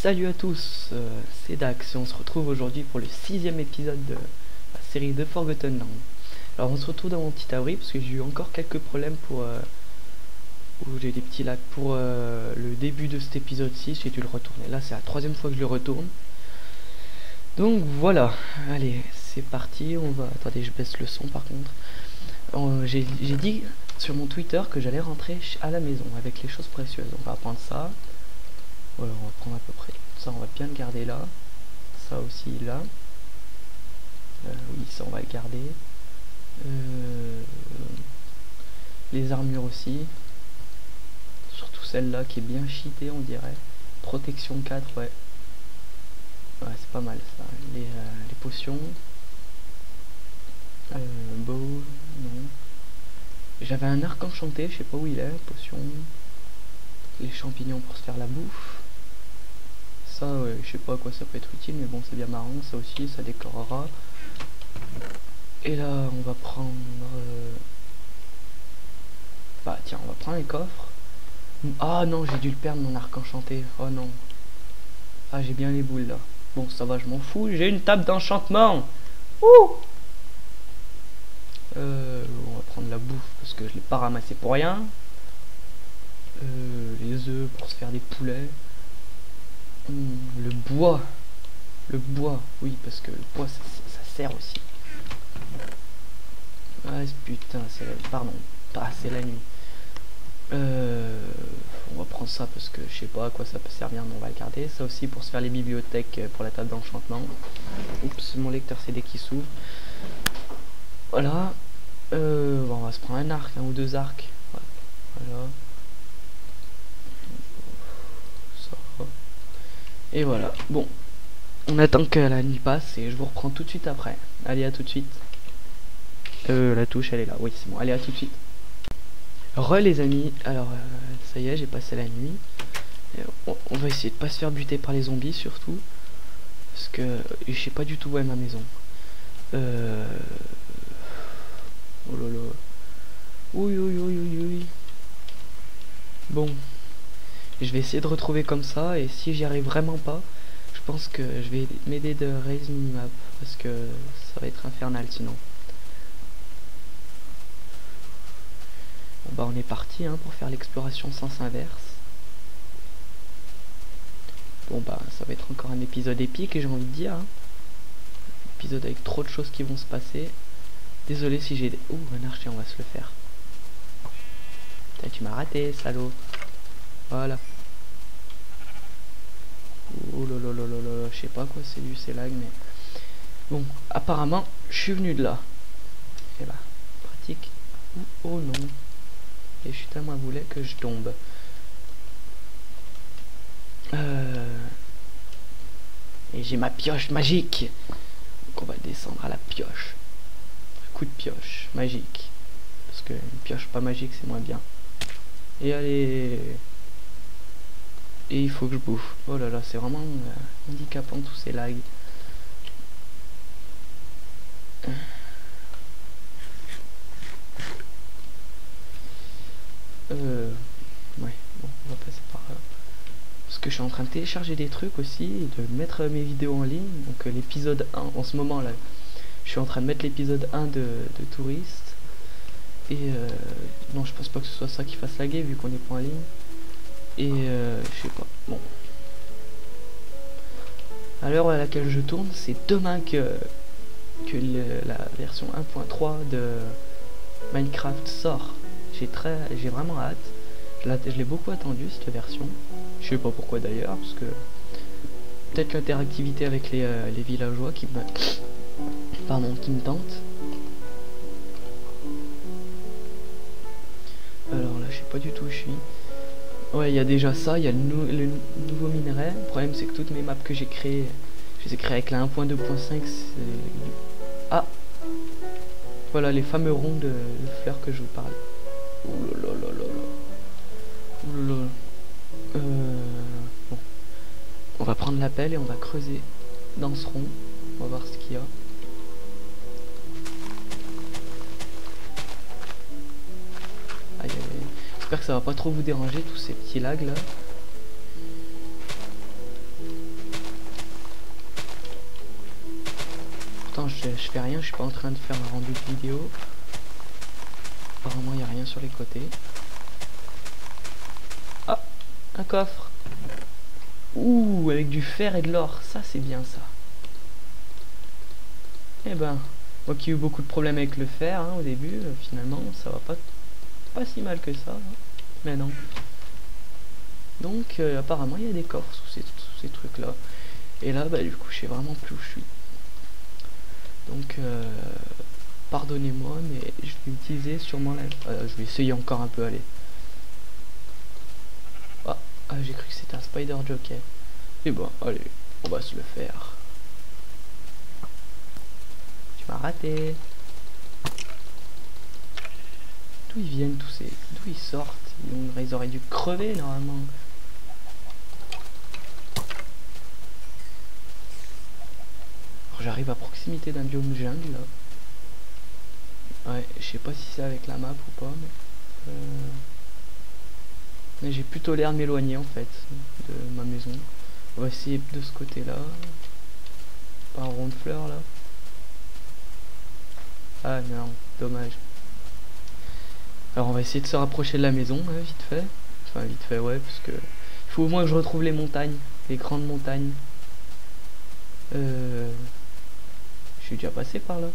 Salut à tous, c'est Dax et on se retrouve aujourd'hui pour le 6e épisode de la série The Forgotten Land. Alors on se retrouve dans mon petit abri parce que j'ai eu encore quelques problèmes pour... où j'ai des petits lags pour le début de cet épisode 6, j'ai dû le retourner. Là c'est la 3e fois que je le retourne. Donc voilà, allez c'est parti, on va... Attendez, je baisse le son par contre. J'ai dit sur mon Twitter que j'allais rentrer à la maison avec les choses précieuses. On va prendre ça. Voilà, on va prendre à peu près ça, on va bien le garder là. Ça aussi là. Oui, ça on va le garder. Les armures aussi. Surtout celle-là qui est bien cheatée, on dirait. Protection 4, ouais. Ouais, c'est pas mal ça. Les potions. Bow, non. J'avais un arc enchanté, je sais pas où il est. Potion. Les champignons pour se faire la bouffe. Ça, ouais, je sais pas à quoi ça peut être utile, mais bon, c'est bien marrant. Ça aussi, ça décorera. Et là, on va prendre... Bah tiens, on va prendre les coffres. Ah non, j'ai dû le perdre, mon arc enchanté. Oh non. Ah, j'ai bien les boules, là. Bon, ça va, je m'en fous. J'ai une table d'enchantement. Ouh. On va prendre la bouffe, parce que je l'ai pas ramassé pour rien. Les œufs pour se faire des poulets. Le bois. Le bois, oui, parce que le bois, ça sert aussi. Ah, putain, c'est la... Pardon, c'est la nuit. On va prendre ça parce que je sais pas à quoi ça peut servir, mais on va le garder. Ça aussi pour se faire les bibliothèques pour la table d'enchantement. Oups, mon lecteur CD qui s'ouvre. Voilà. Bon, on va se prendre un arc, un ou deux arcs. Voilà. Ça. Et voilà. Bon. On attend que la nuit passe et je vous reprends tout de suite après. Allez, à tout de suite. La touche, elle est là. Oui, c'est bon. Allez, à tout de suite. Les amis. Alors, ça y est, j'ai passé la nuit. On va essayer de pas se faire buter par les zombies, surtout. Parce que je sais pas du tout où est ma maison. Oh là là. Oui, oui, oui, oui, oui. Bon. Je vais essayer de retrouver comme ça. Et si j'y arrive vraiment pas, je pense que je vais m'aider de raise minimap. Parce que ça va être infernal sinon. Bon bah on est parti hein, pour faire l'exploration sens inverse. Bon bah ça va être encore un épisode épique j'ai envie de dire. Hein. Épisode avec trop de choses qui vont se passer. Désolé si j'ai des... Ouh, un archer, on va se le faire. Putain, tu m'as raté, salaud. Voilà. Oh là là là là là, je sais pas quoi c'est du ces lags, mais... Bon, apparemment, je suis venu de là. Et bah, pratique. Oh non. Et putain, moi voulait que je tombe. Et j'ai ma pioche magique. Donc on va descendre à la pioche. Un coup de pioche magique. Parce que une pioche pas magique c'est moins bien. Et allez. Et il faut que je bouffe. Oh là là, c'est vraiment handicapant tous ces lags. Ouais, bon, on va passer par là. Parce que je suis en train de télécharger des trucs aussi, et de mettre mes vidéos en ligne. Donc l'épisode 1, en ce moment là, je suis en train de mettre l'épisode 1 de Touriste. Et non, je pense pas que ce soit ça qui fasse laguer vu qu'on n'est pas en ligne. Et je sais pas, bon. À l'heure à laquelle je tourne, c'est demain que la version 1.3 de Minecraft sort. J'ai vraiment hâte. Je l'ai beaucoup attendu cette version. Je sais pas pourquoi d'ailleurs, parce que peut-être l'interactivité avec les villageois qui me tente. Alors là, je sais pas du tout où je suis. Ouais, il y a déjà ça, il y a le nouveau minerai. Le problème c'est que toutes mes maps que j'ai créées, je les ai créées avec la 1.2.5. Ah, voilà les fameux ronds de fleurs que je vous parle. Oh là là là là là. Oh là là. Bon. On va prendre la pelle et on va creuser dans ce rond. On va voir ce qu'il y a. Aïe aïe aïe. J'espère que ça va pas trop vous déranger tous ces petits lags là. je fais rien, je suis pas en train de faire un rendu de vidéo. Apparemment il n'y a rien sur les côtés. Ah, un coffre. Ouh, avec du fer et de l'or, ça c'est bien ça. Eh ben, moi qui ai eu beaucoup de problèmes avec le fer hein, au début, finalement ça va pas si mal que ça. Hein. Mais non. Donc apparemment il y a des coffres sous ces trucs là. Et là bah du coup je sais vraiment plus où je suis. Donc pardonnez-moi mais je vais utiliser sûrement la... je vais essayer encore un peu, allez. Ah, j'ai cru que c'était un spider jockey. Et bon, allez, on va se le faire. Tu m'as raté. D'où ils viennent tous ces... D'où ils sortent? Ils auraient dû crever normalement. J'arrive à proximité d'un biome jungle là. Ouais, je sais pas si c'est avec la map ou pas, mais j'ai plutôt l'air de m'éloigner en fait de ma maison. On va essayer de ce côté là. Pas un rond de fleurs là. Ah non, dommage. Alors on va essayer de se rapprocher de la maison, hein, vite fait. Enfin vite fait ouais, parce que il faut au moins que je retrouve les montagnes, les grandes montagnes. Je suis déjà passé par là.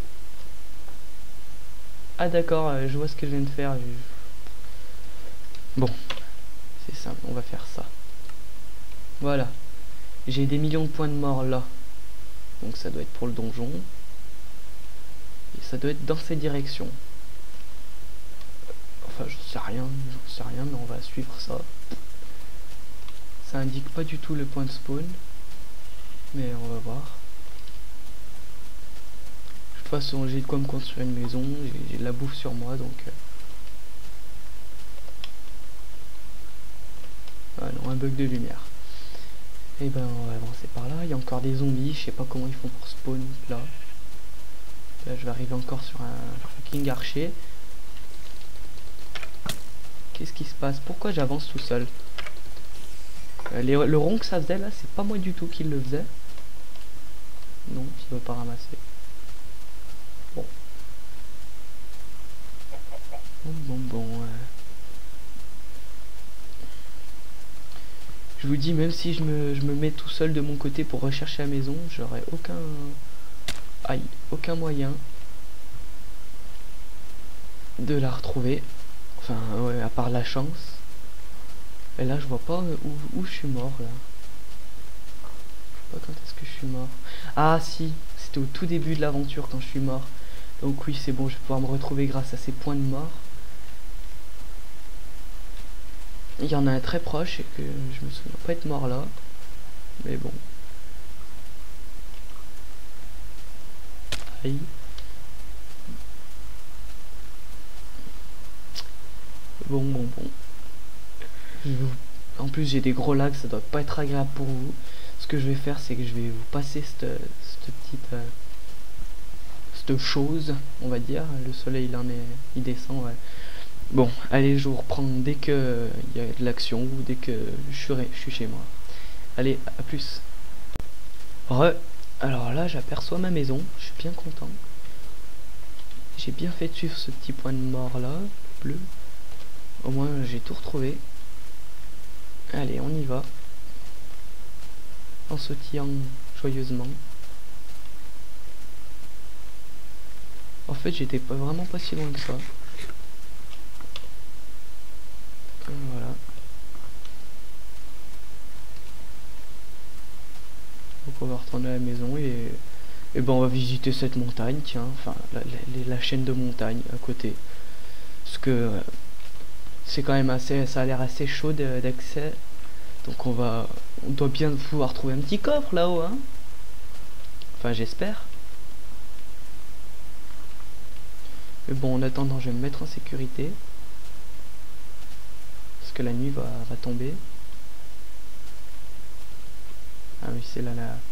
Ah d'accord, je vois ce que je viens de faire. Bon, c'est simple, on va faire ça. Voilà. J'ai des millions de points de mort là. Donc ça doit être pour le donjon. Et ça doit être dans cette direction. Enfin, j'en sais rien, mais on va suivre ça. Ça indique pas du tout le point de spawn. Mais on va voir. De toute façon, j'ai de quoi me construire une maison, j'ai de la bouffe sur moi, donc... Ah non, un bug de lumière. Et ben, on va avancer par là. Il y a encore des zombies, je sais pas comment ils font pour spawn là. Là, je vais arriver encore sur un fucking archer. Qu'est-ce qui se passe? Pourquoi j'avance tout seul? Le rond que ça faisait là, c'est pas moi du tout qui le faisait. Non, ça doit pas ramasser. Bon. Bon. Je vous dis, même si je me mets tout seul de mon côté pour rechercher la maison, j'aurai aucun moyen de la retrouver. Enfin, ouais, à part la chance. Et là, je vois pas où je suis mort, là. Je sais pas quand est-ce que je suis mort. Ah, si, c'était au tout début de l'aventure quand je suis mort. Donc oui, c'est bon, je vais pouvoir me retrouver grâce à ces points de mort. Il y en a un très proche et que je me souviens pas être mort là. Mais bon. Aïe. Bon. En plus j'ai des gros lags, ça doit pas être agréable pour vous. Ce que je vais faire, c'est que je vais vous passer cette chose, on va dire. Le soleil il descend, ouais. Bon, allez, je vous reprends dès que il y a de l'action ou dès que je suis chez moi. Allez, à plus. Alors là, j'aperçois ma maison, je suis bien content. J'ai bien fait de suivre ce petit point de mort là, bleu. Au moins, j'ai tout retrouvé. Allez, on y va. En sautillant joyeusement. En fait, j'étais vraiment pas si loin que ça. Voilà. Donc on va retourner à la maison et ben on va visiter cette montagne, tiens, enfin la chaîne de montagnes à côté. Parce que c'est quand même ça a l'air assez chaud d'accès. Donc on doit bien pouvoir trouver un petit coffre là-haut, hein. Enfin j'espère. Mais bon, en attendant, je vais me mettre en sécurité. Parce que la nuit va tomber. Ah oui, c'est là.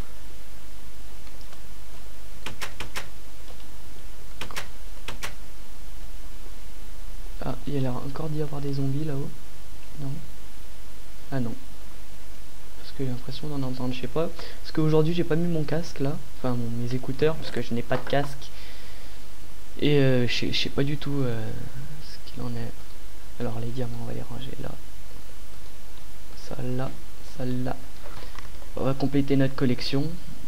Ah, il y a l'air encore d'y avoir des zombies là-haut. Non. Ah non. Parce que j'ai l'impression d'en entendre, je sais pas. Parce qu'aujourd'hui j'ai pas mis mon casque là, enfin mes écouteurs, parce que je n'ai pas de casque. Et je sais pas du tout ce qu'il en est. Alors les diamants, on va les ranger là. Ça là, ça là. On va compléter notre collection.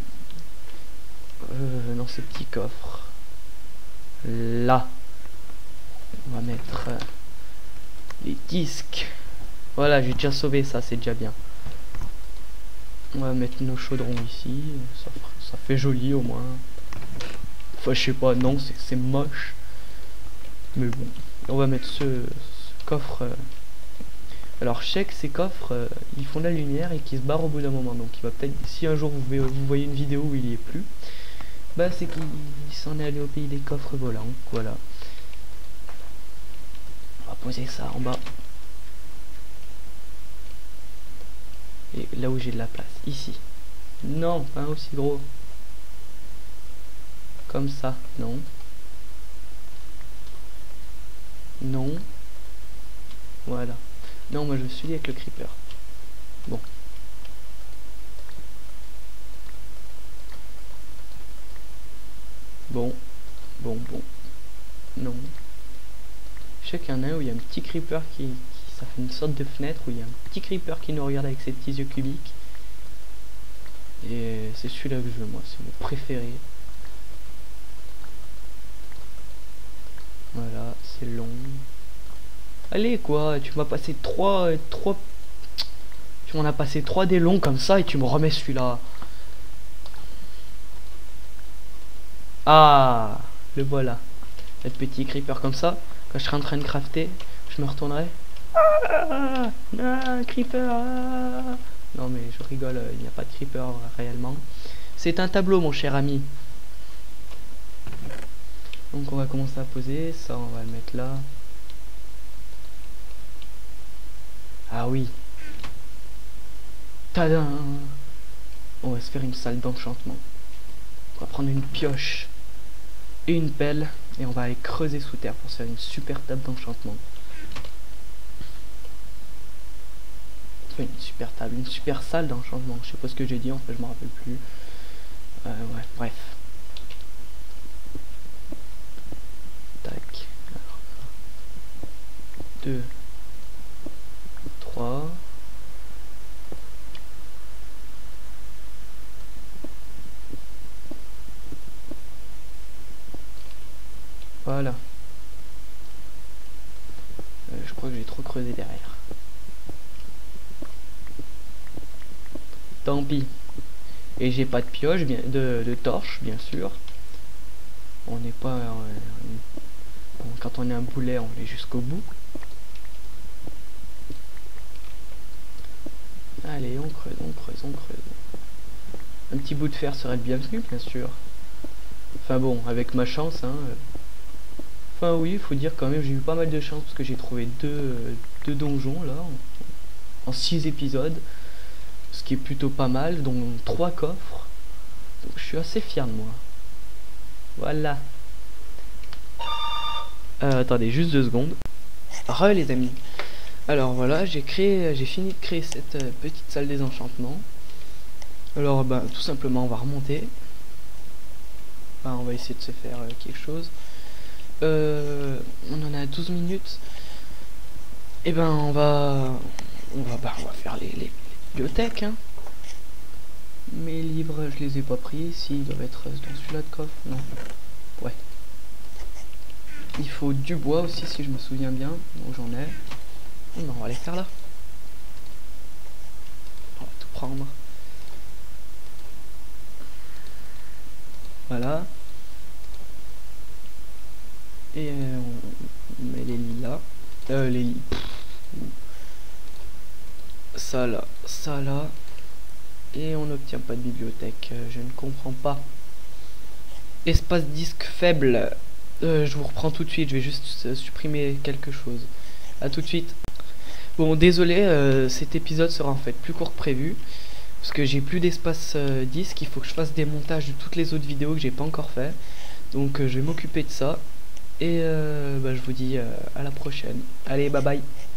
Dans ce petit coffre. Là. On va mettre les disques. Voilà, j'ai déjà sauvé ça, c'est déjà bien. On va mettre nos chaudrons ici. Ça fait joli au moins. Enfin, je sais pas, non, c'est moche. Mais bon, on va mettre ce coffre. Alors, je sais que ces coffres, ils font de la lumière et qu'ils se barrent au bout d'un moment. Donc, il va peut-être, si un jour vous voyez une vidéo où il y est plus, bah, c'est qu'il s'en est allé au pays des coffres volants. Voilà. On va poser ça en bas. Et là où j'ai de la place, ici. Non, pas aussi gros. Comme ça, non. Non. Voilà. Non, moi je suis avec le creeper. Bon. Bon. Bon. Non. Je sais qu'il y en a un où il y a un petit creeper ça fait une sorte de fenêtre où il y a un petit creeper qui nous regarde avec ses petits yeux cubiques. Et c'est celui-là que je veux, moi, c'est mon préféré. Voilà, c'est long. Allez quoi, tu m'as passé 3 tu m'en as passé 3 des longs comme ça et tu me remets celui-là. Ah, le voilà. Le petit creeper comme ça, quand je serai en train de crafter, je me retournerai. Ah, creeper. Ah. Non mais je rigole, il n'y a pas de creeper réellement. C'est un tableau mon cher ami. Donc on va commencer à poser, ça on va le mettre là. Ah oui. Tadam. On va se faire une salle d'enchantement. On va prendre une pioche et une pelle et on va aller creuser sous terre pour se faire une super table d'enchantement. Enfin une super table, une super salle d'enchantement. Je sais pas ce que j'ai dit en fait, je me rappelle plus. Ouais, bref. Tac. Alors, 2, 3. Voilà. Je crois que j'ai trop creusé derrière. Tant pis. Et j'ai pas de pioche, de torche, bien sûr. On n'est pas... quand on est un boulet, on est jusqu'au bout. Allez, on creuse, on creuse, on creuse. Un petit bout de fer serait le bienvenu, bien sûr. Enfin bon, avec ma chance, hein. Enfin oui, il faut dire quand même, j'ai eu pas mal de chance parce que j'ai trouvé deux donjons là, en 6 épisodes. Ce qui est plutôt pas mal, dont 3 coffres. Donc je suis assez fier de moi. Voilà. Attendez, juste 2 secondes. Re les amis. Alors voilà, j'ai fini de créer cette petite salle des enchantements. Alors bah tout simplement on va remonter. Enfin, on va essayer de se faire quelque chose. On en a 12 minutes. Et ben on va faire les bibliothèques. Hein. Mes livres je les ai pas pris. S'ils doivent être dans celui-là de coffre. Non. Ouais. Il faut du bois aussi si je me souviens bien. Bon j'en ai. Non, on va les faire là. On va tout prendre. Voilà. Et on met les lits là. Les lits. Ça là, ça là. Et on n'obtient pas de bibliothèque. Je ne comprends pas. Espace disque faible. Je vous reprends tout de suite. Je vais juste supprimer quelque chose. A tout de suite. Bon, désolé, cet épisode sera en fait plus court que prévu. Parce que j'ai plus d'espace disque. Il faut que je fasse des montages de toutes les autres vidéos que j'ai pas encore fait. Donc je vais m'occuper de ça. Et je vous dis à la prochaine. Allez, bye bye.